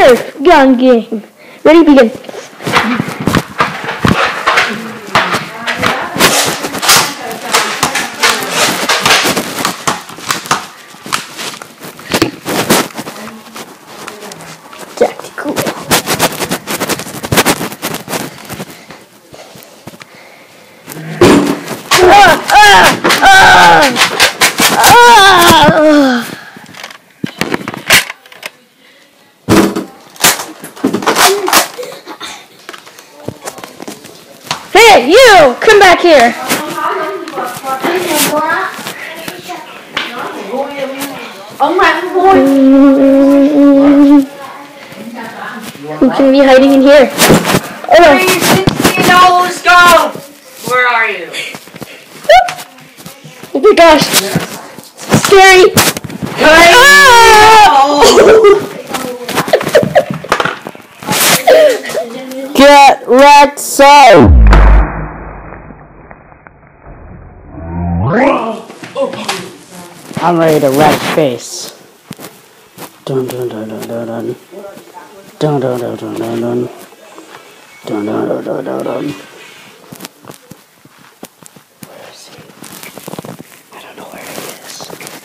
Nerf gun game. Ready, begin. Tactical. Hey, you! Come back here! Who can be hiding in here? Oh! Let's go! Where are you? Oh my gosh! Scary! Get wrecked, so! I'm ready to wreck face. Dun dun dun dun dun dun. Dun dun dun dun dun dun. Dun dun dun dun dun dun. Where is he? I don't know where he is.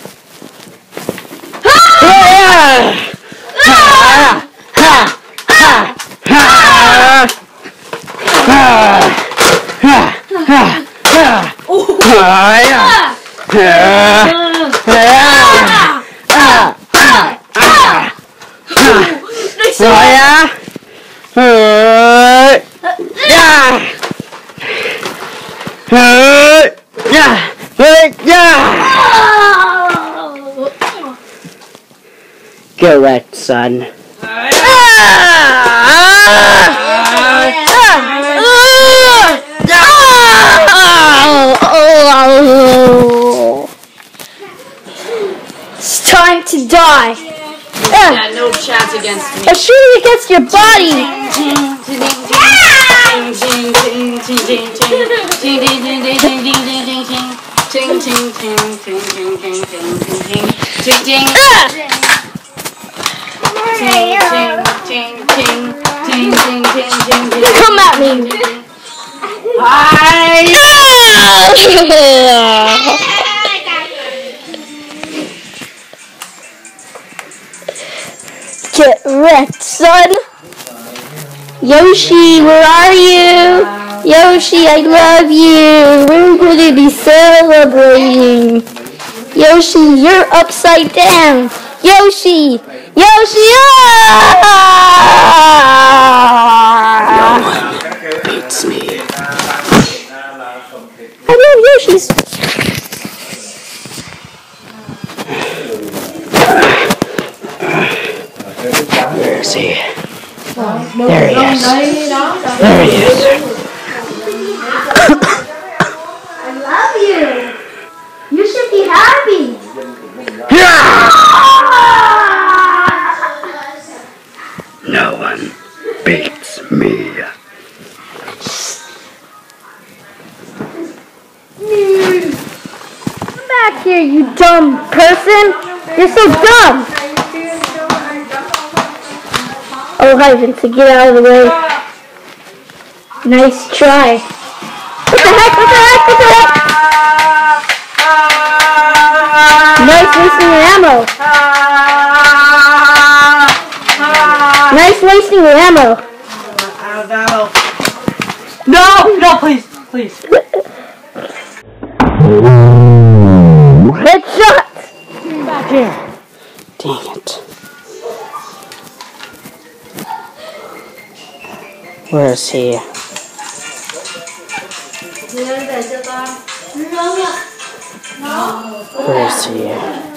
Get wrecked, son. It's time to die. Yeah, no chance against me. I'm shooting against your body. Come at me. Get wrecked, son. Yoshi, where are you? Yoshi, I love you. We're going to be celebrating. Yoshi, you're upside down. Yoshi! Yoshi! Ah! No one beats me. I love Yoshis. Where is he? There he is. There he is. I love you. You should be happy. No one beats me. Come back here, you dumb person. You're so dumb. Oh, hi, Vincent, get out of the way. Nice try. What the heck? What the heck? What the heck? Nice wasting your ammo. Nice wasting your ammo. No, no, please, please. Headshot! Back here. Dang it. Where is he? Where is he?